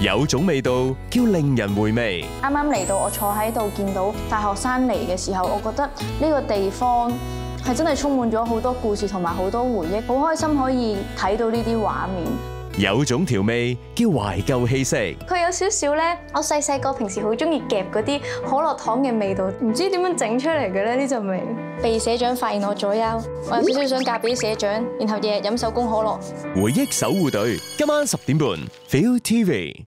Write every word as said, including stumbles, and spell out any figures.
有種味道叫令人回味。 啱啱嚟到，我坐喺度見到大學生嚟嘅時候，我覺得呢個地方係真係充滿咗好多故事同埋好多回憶，好開心可以睇到呢啲畫面。 有種調味叫懷舊氣息。 佢有少少咧，我細細個平時好中意夾嗰啲可樂糖嘅味道，唔知點樣整出嚟嘅咧呢陣味。被社長發現我左右，我有少少想嫁俾社長，然後日日飲手工可樂。 回憶守護隊，今晚十點半 ，Feel T V。